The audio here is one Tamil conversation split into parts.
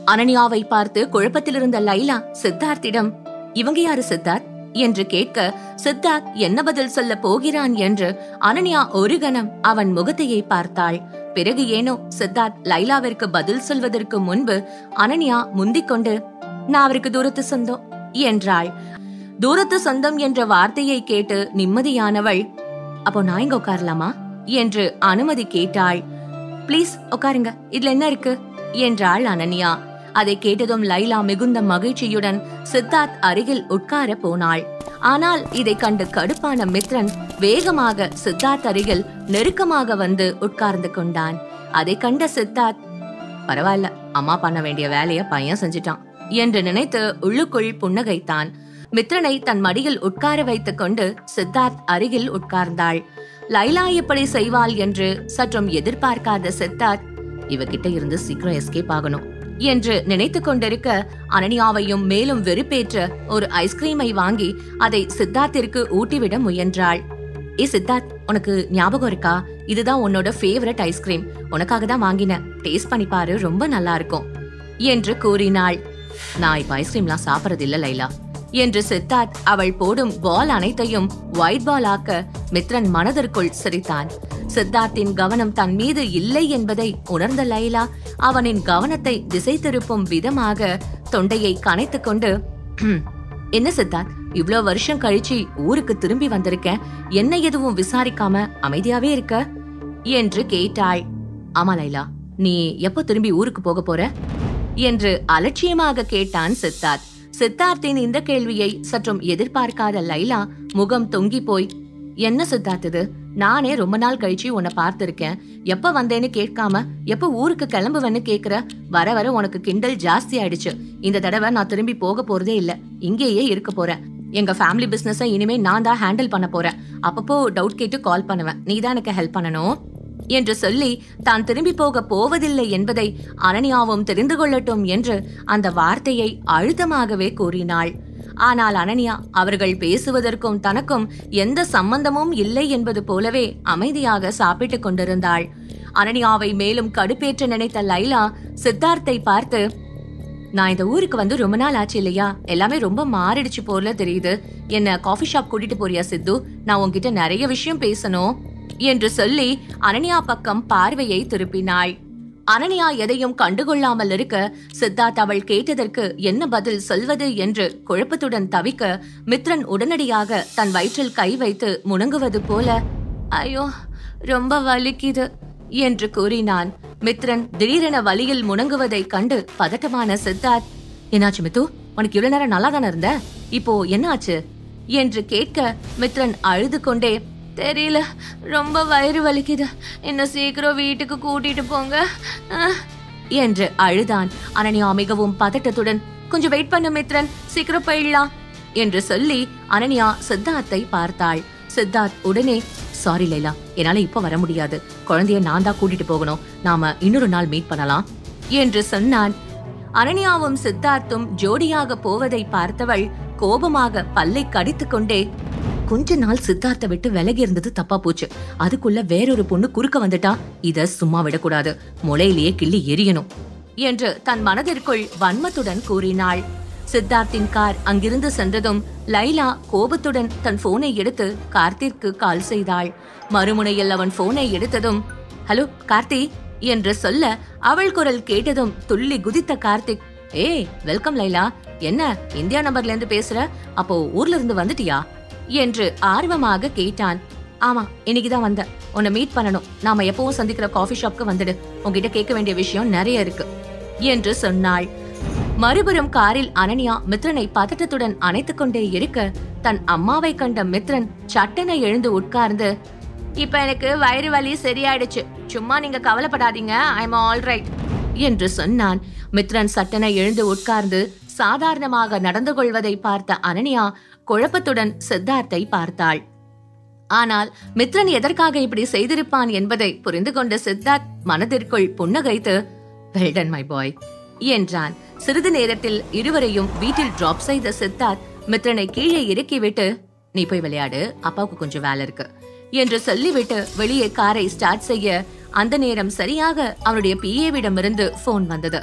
அனன்யாவை பார்த்து குழப்பத்தில் இருந்த லைலா சித்தார்த்திடம், இவங்க யாரு சித்தார்த் என்று கேட்க, சித்தார்த் என்ன பதில் சொல்ல போகிறான் என்று அனன்யா ஒரு கணம் அவன் முகத்தையே பார்த்தாள். பிறகு ஏனோ சித்தார்த் லைலாவிற்கு பதில் சொல்வதற்கு முன்பு அனன்யா முந்திக்கொண்டு, நான் அவருக்கு தூரத்து சொந்தம் என்றாள். தூரத்து சொந்தம் என்ற வார்த்தையை கேட்டு நிம்மதியானவள், அப்போ நான் இங்க உட்காரலாமா என்று அனுமதி கேட்டாள். பிளீஸ் உட்காருங்க, இதுல என்ன இருக்கு என்றாள் அனன்யா. அதை கேட்டதும் லைலா மிகுந்த மகிழ்ச்சியுடன் சித்தார்த் அருகில் உட்கார போனாள். ஆனால் இதை கண்டு கடுப்பான மித்ரன் வேகமாக சித்தார்த் அருகில் நெருக்கமாக வந்து உட்கார்ந்து கொண்டான். அதை கண்ட சித்தார்த், பரவாயில்ல, அம்மா பண்ண வேண்டிய வேலைய பையன் செஞ்சிட்டான் என்று நினைத்து உள்ளுக்குள் புன்னகைத்தான். மித்ரனை தன் மடியில் உட்கார வைத்துக் கொண்டு சித்தார்த் அருகில் உட்கார்ந்தாள். லைலா எப்படி செய்வாள் என்று சற்றும் எதிர்பார்க்காத சித்தார்த், இவகிட்ட இருந்து சீக்கிரம் எஸ்கேப் ஆகணும் என்று நினைத்து கொண்டிருக்க, அனன்யாவையும் மேலும் வெறுப்பேற்ற ஒரு ஐஸ்கிரீமை வாங்கி அதை சித்தார்த்திற்கு ஊட்டிவிட முயன்றாள். ஏ சித்தார்த், உனக்கு ஞாபகம் இருக்கா? இதுதான் உன்னோட ஃபேவரட் ஐஸ்கிரீம், உனக்காக தான் வாங்கினேன், டேஸ்ட் பண்ணி பாரு, ரொம்ப நல்லா இருக்கும் என்று கூறினாள். நான் இப்ப ஐஸ்கிரீம்லாம் சாப்பிடறது இல்ல லைலா என்று சித்தார்த் அவள் போடும் பால் அனைத்தையும் ஒயிட் பால் ஆக்க மித்ரன் மனதிற்குள் சிரித்தான். சித்தார்த்தின் கவனம் தன் மீது இல்லை என்பதை உணர்ந்த லைலா அவனின் கவனத்தை திசை திருப்பும் விதமாக தொண்டையை கனைத்துக் கொண்டு, என்ன சித்தார்த், இவ்ளோ வருஷம் கழிச்சு ஊருக்கு திரும்பி வந்திருக்கேன், என்ன எதுவும் விசாரிக்காம அமைதியாவே இருக்க என்று கேட்டாள். ஆமா லைலா, நீ எப்போ திரும்பி ஊருக்கு போக போற என்று அலட்சியமாக கேட்டான் சித்தார்த். சித்தார்த்தின் இந்த கேள்வியை சற்றும் எதிர்பார்க்காத லைலா முகம் தொங்கி போய், என்ன சித்தார்த் இது, நானே ரொம்ப நாள் கழிச்சு உன்னை பார்த்திருக்கேன், எப்ப வந்தேன்னு கேட்காம எப்ப ஊருக்கு கிளம்புவேன்னு கேக்குற, வர வர உனக்கு கிண்டல் ஜாஸ்தி ஆயிடுச்சு, இந்த தடவை நான் திரும்பி போக போறதே இல்ல, இங்கேயே இருக்க போறேன், எங்க ஃபேமிலி பிசினஸ இனிமே நான் தான் ஹேண்டில் பண்ண போறேன், அப்பப்போ டவுட் கேட்டு கால் பண்ணுவேன், நீ தான் எனக்கு ஹெல்ப் பண்ணணும் என்று சொல்லி தான் திரும்பி போக போவதில்லை என்பதை அனன்யாவும் தெரிந்து கொள்ளட்டும் என்று அந்த வார்த்தையை அழுத்தமாகவே கூறினாள். ஆனால் அனன்யா அவர்கள் பேசுவதற்கும் தனக்கும் எந்த சம்பந்தமும் இல்லை என்பது போலவே அமைதியாக சாப்பிட்டுக் கொண்டிருந்தாள். அனன்யாவை மேலும் கடுப்பேற்ற நினைத்த லைலா சித்தார்த்தை பார்த்து, நான் இந்த ஊருக்கு வந்து ரொம்ப நாள் ஆச்சு இல்லையா, எல்லாமே ரொம்ப மாறிடுச்சு போல தெரியுது, என்ன காஃபி ஷாப் கூட்டிட்டு போறியா சித்து, நான் உன்கிட்ட நிறைய விஷயம் பேசணும் என்று சொல்லி அனன்யா பக்கம் பார்வையை திருப்பினாள். அனன்யா எதையும் கண்டுகொள்ளாமல் இருக்க, சித்தார்த் அவள் கேட்டதற்கு என்ன பதில் சொல்வது என்று குழப்பத்துடன் தவிக்க, மித்ரன் உடனடியாக தன் வயிற்றில் கை வைத்து முணங்குவது போல, ஐயோ ரொம்ப வலிக்குது என்று கூறினான். மித்ரன் திடீரென வலியில் முணங்குவதை கண்டு பதட்டமான சித்தார்த், என்னாச்சு மித்து, உனக்கு இவ்வளவு நேரம் நல்லா தானே இருந்த, இப்போ என்ன ஆச்சு என்று கேட்க, மித்ரன் அழுது கொண்டே, தெரியல, ரொம்ப வயிறு வலிக்குது, என்ன சீக்கிரம் வீட்டுக்கு கூட்டிட்டு போங்க என்று அழுதான். அனன்யா மிகவும் பதட்டத்துடன், கொஞ்சம் வெயிட் பண்ணு மித்ரன், சீக்கிரம் போயிடலாம் என்று சொல்லி அனன்யா சித்தார்த்தை பார்த்தாள். சித்தார்த் உடனே, சாரி லைலா, என்னால இப்ப வர முடியாது, குழந்தைய நான் தான் கூட்டிட்டு போகணும், நாம இன்னொரு நாள் மீட் பண்ணலாம் என்று சொன்னான். அனன்யாவும் சித்தார்த்தும் ஜோடியாக போவதை பார்த்தவள் கோபமாக பல்லை கடித்து கொண்டே, கொஞ்ச நாள் சித்தார்த்தை விட்டு விலகி இருந்தது தப்பா போச்சு, அதுக்குள்ள வேறொரு பொண்ணு குறுக்க வந்துட்டா, இத சும்மா விடக்கூடாது, முளையிலேயே கிள்ளி எரியணும் என்று தன் மனதிற்குள் வன்மத்துடன் கூறினாள். சித்தார்த்தின் கார் அங்கிருந்து சென்றதும் லைலா கோபத்துடன் தன் போனை எடுத்து கார்த்திற்கு கால் செய்தாள். மறுமுனையில் அவன் போனை எடுத்ததும், ஹலோ கார்த்தி என்று சொல்ல, அவள் குரல் கேட்டதும் துள்ளி குதித்த கார்த்திக், ஏய் வெல்கம் லைலா, என்ன இந்தியா நம்பர்ல இருந்து பேசுற, அப்போ ஊர்ல இருந்து வந்துட்டியா என்று ஆர்வமாக கேட்டான். ஆமா, இன்னைக்குதான் வந்த, உன்னை மீட் பண்ணணும், நாம எப்பவும் சந்திக்கிற காஃபி ஷாப்க்கு வந்துடு, உன்கிட்ட கேட்க வேண்டிய விஷயம் நிறைய இருக்கு என்று சொன்னாள். மறுபுறம் காரில் அனன்யா மித்ரனை பதட்டத்துடன் அணைத்துக் கொண்டே இருக்க, தன் அம்மாவை கண்ட மித்ரன் சட்டென எழுந்து உட்கார்ந்து, இப்ப எனக்கு வயிறு வலி சரியாயிடுச்சு, சும்மா நீங்க கவலைப்படாதீங்க, ஐ எம் ஆல் ரைட் என்று சொன்னான். மித்ரன் சட்டென எழுந்து உட்கார்ந்து சாதாரணமாக நடந்து கொள்வதை பார்த்த அனன்யா குழப்பத்துடன் சித்தார்த்தை பார்த்தாள். ஆனால் மித்ரன் எதற்காக இப்படி செய்திருப்பான் என்பதை புரிந்து கொண்ட சித்தார்த் மனதிற்குள் புன்னகைத்து, வெல் டன் மை பாய் என்றான். சிறிது நேரத்தில் இருவரையும் வீட்டில் டிராப் செய்த சித்தார்த் மித்ரனை கீழே இறக்கிவிட்டு, நீ போய் விளையாடு, அப்பாவுக்கு கொஞ்சம் வேலை இருக்கு என்று சொல்லிவிட்டு வெளியே காரை ஸ்டார்ட் செய்ய, அந்த நேரம் சரியாக அவனுடைய பிஏவிடமிருந்து போன் வந்தது.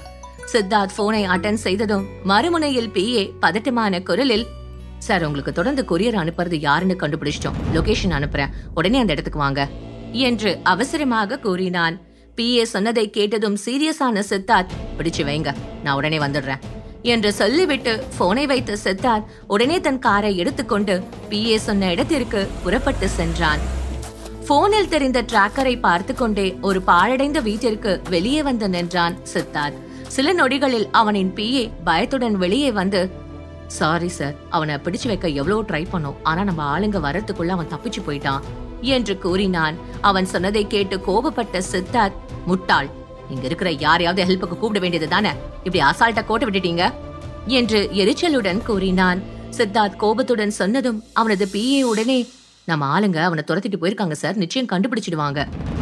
சித்தார்த் போனை அட்டெண்ட் செய்ததும் மறுமுனையில் பிஏ பதட்டமான குரலில், சார் உங்களுக்கு தொடர்ந்து கொரியர் அனுப்புறது யாருன்னு கண்டுபிடிச்சிட்டோம், லொகேஷன் அனுப்புறேன், உடனே அந்த இடத்துக்கு வாங்க என்று அவசரமாக கூறினான். பிஏ சொன்னதை கேட்டதும் சீரியஸான சித்தார்த், பிடிச்சு வைங்க, நான் உடனே வந்துடுறேன் என்று சொல்லிவிட்டு போனை வைத்த சித்தார்த் உடனே தன் காரை எடுத்துக்கொண்டு பிஏ சொன்ன இடத்திற்கு புறப்பட்டு சென்றான். போனில் தெரிந்த டிராக்கரை பார்த்து கொண்டே ஒரு பாழடைந்த வீட்டிற்கு வெளியே வந்து நின்றான் சித்தார்த். சில நொடிகளில் அவனின் பிஏ பயத்துடன் வெளியே வந்து, சாரி சார், அவனை பிடிச்சு வைக்க எவ்வளவு ட்ரை பண்ணோம், ஆனா நம்ம ஆளுங்க வரத்துக்குள்ள அவன் தப்பிச்சு போயிட்டான் என்று கூறினான். அவன் சொன்னதை கேட்டு கோபப்பட்ட சித்தார்த், முட்டாள், இங்க இருக்கிற யாரையாவது ஹெல்ப்புக்கு கூப்பிட வேண்டியது தானே, இப்படி அசால்ட்டா கோட்டை விட்டுட்டீங்க என்று எரிச்சலுடன் கூறினான். சித்தார்த் கோபத்துடன் சொன்னதும் அவனது பிஏ உடனே, நம்ம ஆளுங்க அவனை துரத்திட்டு போயிருக்காங்க சார், நிச்சயம் கண்டுபிடிச்சிடுவாங்க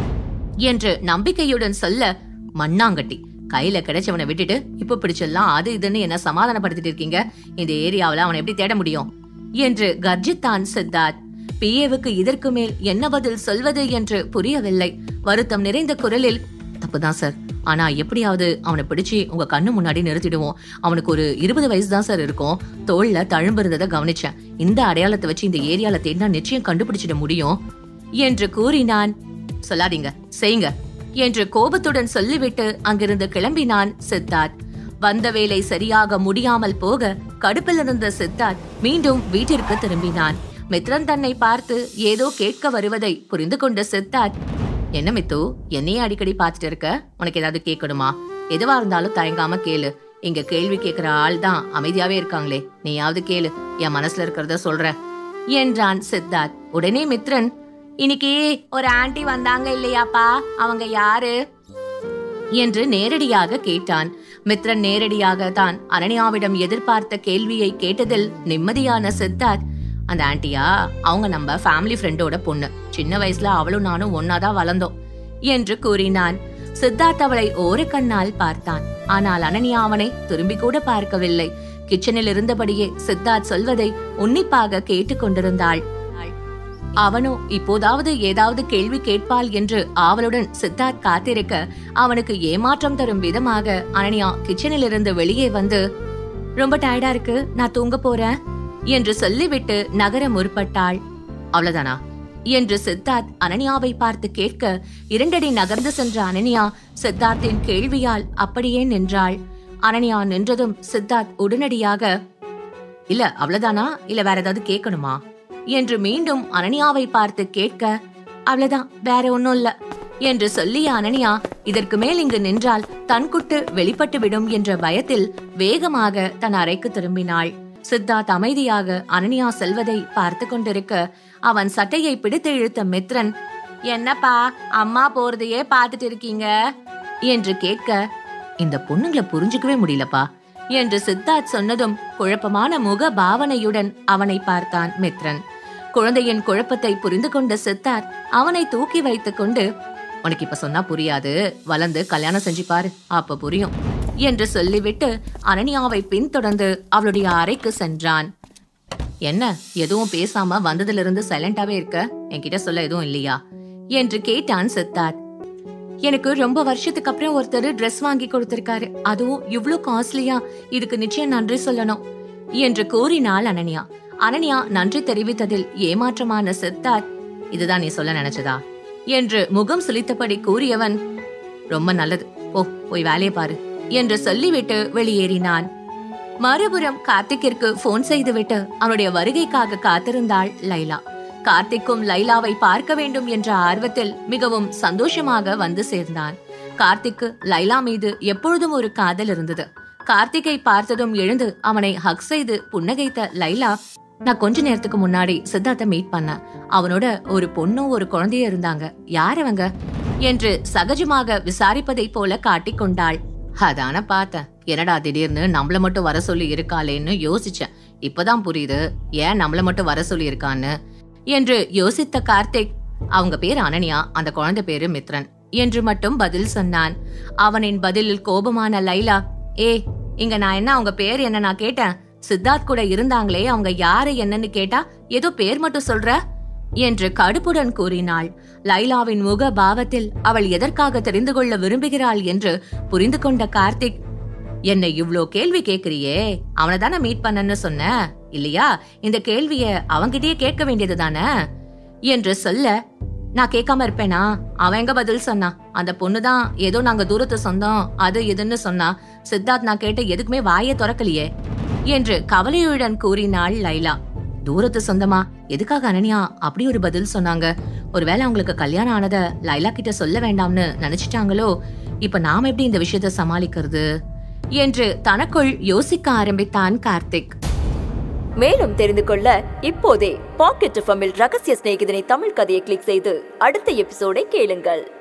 என்று நம்பிக்கையுடன் சொல்ல, மண்ணாங்கட்டி, கையில கிடைச்சவனை விட்டுட்டு இப்ப பிடிச்சிடலாம் அது இதுன்னு என்ன சமாதானப்படுத்திட்டு இருக்கீங்க, இந்த ஏரியாவில அவனை எப்படி தேட முடியும் என்று கர்ஜித்தான் சித்தார்த். பிஏவுக்கு இதற்கு மேல் என்ன பதில் சொல்வது என்று புரியவில்லை. வருத்தம் நிறைந்த குரலில், தப்புதான் சார், ஆனா எப்படியாவது அவனை பிடிச்சு உங்க கண்ணு முன்னாடி நிறுத்திடுவோம். அவனுக்கு ஒரு 20 வயசு தான் சார் இருக்கும். தோல்ல தழும்பு இருந்ததை கவனிச்சேன். இந்த அடையாளத்தை வச்சு இந்த ஏரியால தேடினா நிச்சயம் கண்டுபிடிச்சிட முடியும் என்று கூறினான். சொல்லாதீங்க, செய்யுங்க என்று கோபத்துடன் சொல்லிவிட்டு அங்கிருந்து கிளம்பினான் சித்தார்த். வந்த வேலை சரியாக முடியாமல் போக கடுப்பில் இருந்த சித்தார்த் மீண்டும் வீட்டிற்கு திரும்பினான். மித்ரன் தன்னை பார்த்து ஏதோ கேட்க வருவதை புரிந்து கொண்ட சித்தார்த், என்ன மித்து, என்னையே அடிக்கடி பார்த்துட்டு இருக்க, உனக்கு ஏதாவது கேட்கணுமா? எதுவா இருந்தாலும் தயங்காம கேளு. இங்க கேள்வி கேட்கிற ஆள் தான் அமைதியாவே இருக்காங்களே, நீயாவது கேளு, என் மனசுல இருக்கிறத சொல்ற என்றான் சித்தார்த். உடனே மித்ரன், இன்னைக்கு ஒரு ஆன்ட்டி வந்தாங்க இல்லையாப்பா, அவங்க யாரு என்று நேரடியாக கேட்டான். மித்ரன் நேரடியாக தான் அனன்யாவிடம் எதிர்பார்த்த கேள்வியை கேட்டதில் நிம்மதியான சித்தார்த், அந்த ஆன்ட்டியா, அவங்க நம்ம ஃபேமிலி ஃப்ரெண்டோட பொண்ணு, சின்ன வயசுல அவளும் நானும் ஒன்னாதான் வளர்ந்தோம் என்று கூறினான். சித்தார்த் அவளை ஒரு கண்ணால் பார்த்தான். ஆனால் அனன்யா அவனை திரும்பி கூட பார்க்கவில்லை. கிச்சனில் இருந்தபடியே சித்தார்த் சொல்வதை உன்னிப்பாக கேட்டுக் கொண்டிருந்தாள். அவனோ இப்போதாவது ஏதாவது கேள்வி கேட்பாள் என்று ஆவலுடன் சித்தார்த் காத்திருக்க, அவனுக்கு ஏமாற்றம் தரும் விதமாக அனன்யா கிச்சனில் இருந்து வெளியே வந்து, ரொம்ப டயர்டா இருக்கு, நான் தூங்க போறேன் என்று சொல்லிவிட்டு நகர முற்பட்டாள். அவ்வளவுதானா என்று சித்தார்த் அனன்யாவை பார்த்து கேட்க, 2 அடி நகர்ந்து சென்ற அனன்யா சித்தார்த்தின் கேள்வியால் அப்படியே நின்றாள். அனன்யா நின்றதும் சித்தார்த் உடனடியாக, இல்ல அவ்வளவுதானா, இல்ல வேற ஏதாவது கேட்கணுமா என்று மீண்டும் அனன்யாவை பார்த்து கேட்க, அவ்வளவுதான், வேற ஒன்னும் இல்ல என்று சொல்லிய அனன்யா இதற்கு மேல் இங்கு நின்றால் தன் குட்டு வெளிப்பட்டு விடும் என்ற பயத்தில் வேகமாக தன் அறைக்கு திரும்பினாள். சித்தார்த் அமைதியாக அனன்யா செல்வதை பார்த்து கொண்டிருக்க, அவன் சட்டையை பிடித்து இழுத்த மித்ரன், என்னப்பா அம்மா போறதையே பார்த்துட்டு இருக்கீங்க என்று கேட்க, இந்த பொண்ணுங்களை புரிஞ்சுக்கவே முடியலப்பா என்று சித்தார்த் சொன்னதும் குழப்பமான முக பாவனையுடன் அவனை பார்த்தான் மித்ரன். குழந்தையின் குழப்பத்தை புரிந்து கொண்ட சித்தார்த் அவனை தூக்கி வைத்துக் கொண்டு, உனக்கு இப்ப சொன்னா புரியாது, வளர்ந்து கல்யாணம் செஞ்சு பாரு, அப்ப புரியும் என்று சொல்லிவிட்டு அனன்யாவை பின்தொடர்ந்து அவளுடைய அறைக்கு சென்றான். என்ன, எதுவும் பேசாம வந்ததிலிருந்து சைலண்டாவே இருக்க, என்கிட்ட சொல்ல எதுவும் இல்லையா என்று கேட்டான் சித்தார்த். எனக்கு ரொம்ப வருஷத்துக்கு அப்புறம் ஒருத்தர் ட்ரெஸ் வாங்கி கொடுத்திருக்காரு, அதுவும் இவ்ளோ காஸ்ட்லியா, இதுக்கு நிச்சயம் நன்றி சொல்லணும் என்று கூறினாள் அனன்யா. அனன்யா நன்றி தெரிவித்ததில் ஏமாற்றமான சித்தார்த், இதுதான் நீ சொல்ல நினைச்சதா என்று முகம் சுளித்தபடி கூறியவன், ரொம்ப நல்லது, போய் வேலையை பாரு என்று சொல்லிவிட்டு வெளியேறினான். மறுபுறம் கார்த்திக்கிற்கு போன் செய்துவிட்டு அவனுடைய வருகைக்காக காத்திருந்தாள் லைலா. கார்த்திக்கும் லைலாவை பார்க்க வேண்டும் என்ற ஆர்வத்தில் மிகவும் சந்தோஷமாக வந்து சேர்ந்தான். கார்த்திக்கு லைலா மீது எப்பொழுதும் ஒரு காதல் இருந்தது. கார்த்திகை பார்த்ததும் எழுந்து அவனை ஹக் செய்து புன்னகைத்த லைலா, நான் கொஞ்ச நேரத்துக்கு முன்னாடி சித்தார்த்த மீட் பண்ணேன், அவனோட ஒரு பொண்ணும் ஒரு குழந்தையும் இருந்தாங்க, யார் அவங்க என்று சகஜமாக விசாரிப்பதை போல காட்டிக் கொண்டாள். அதான பார்த்தேன், என்னடா திடீர்னு நம்மள மட்டும் வர சொல்லி இருக்காளேன்னு யோசிச்சேன், இப்பதான் புரியுது ஏன் நம்மள மட்டும் வர சொல்லி இருக்கான்னு என்று யோசித்த கார்த்திக், அவங்க பேரு அனன்யா, அந்த குழந்தை பேரு மித்ரன் என்று மட்டும் பதில் சொன்னான். அவனின் பதிலில் கோபமான லைலா, இங்க நான் என்ன அவங்க பேர் என்ன நான் கேட்டேன், சித்தார்த் கூட இருந்தாங்களே அவங்க யாரு என்னன்னு கேட்டா ஏதோ பேர் மட்டும் சொல்ற என்று கடுப்புடன் கூறினாள். லைலாவின் முக பாவத்தில் அவள் எதற்காக தெரிந்து கொள்ள விரும்புகிறாள் என்று புரிந்து கொண்ட கார்த்திக், என்ன இவ்ளோ கேள்வி கேக்குறியே, அவனை தானே மீட் பண்ணன்னு சொன்ன இல்லையா? இந்த கேள்விய அவன்கிட்டயே கேட்க வேண்டியது தானே என்று சொல்ல, நான் கேட்காம இருப்பேனா? அவன் எங்க பதில் சொன்னா? அந்த பொண்ணுதான் ஏதோ நாங்க தூரத்து சொந்தம் அது இதுன்னு சொன்னா. சித்தார்த் நான் கேட்ட எதுக்குமே வாயே திறக்கலையே என்று கவலையுடன் கூறினாள் லைலா. தூரத்து சொந்தமா? எதுக்காக அனன்யா அப்படி ஒரு பதில் சொன்னாங்க? ஒருவேளை அவங்களுக்கு கல்யாணம் ஆனத லைலா கிட்ட சொல்ல வேண்டாம்னு நினைச்சிட்டாங்களோ? இப்ப நாம எப்படி இந்த விஷயத்த சமாளிக்கிறது என்று தனக்குள் யோசிக்க ஆரம்பித்தான் கார்த்திக். மேலும் தெரிந்து கொள்ள இப்போதே பாக்கெட் எஃப்எம்மில் ரகசிய சிநேகிதனை தமிழ் கதையை கிளிக் செய்து அடுத்த எபிசோடை கேளுங்கள்.